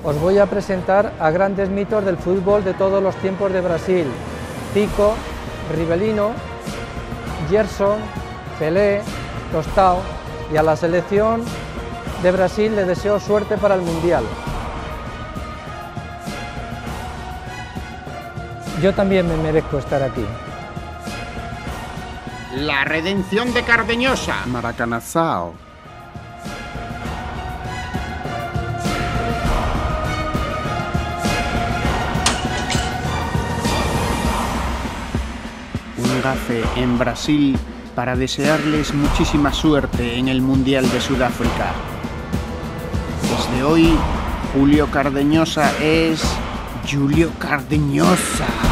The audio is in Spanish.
Os voy a presentar a grandes mitos del fútbol de todos los tiempos de Brasil: Zico, Rivelino, Gerson, Pelé, Tostão, y a la selección de Brasil le deseo suerte para el Mundial. Yo también me merezco estar aquí. La redención de Cardeñosa. Maracanaçao. Un gafe en Brasil para desearles muchísima suerte en el Mundial de Sudáfrica. Desde hoy, Julio Cardeñosa es Julio Cardeñosa.